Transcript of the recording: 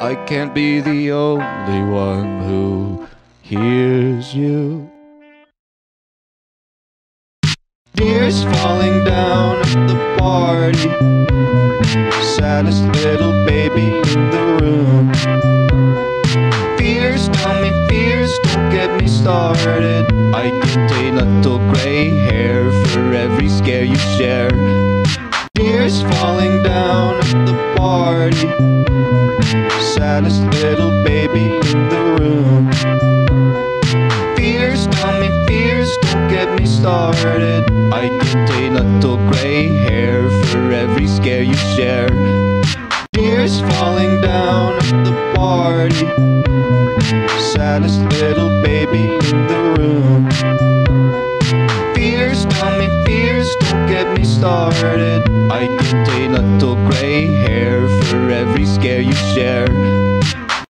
I can't be the only one who hears you. Tears falling down at the party, saddest little baby in the room. Fears, tell me fears, don't get me started. I get a little gray hair for every scare you share. Tears falling down at the party, saddest little baby in the room. Fears, tell me fears, don't get me started. I get a little gray hair for every scare you share. Tears falling down at the party, saddest little baby in the room. Fears, tell me fears, don't get me started. I get a little gray hair for every scare you share.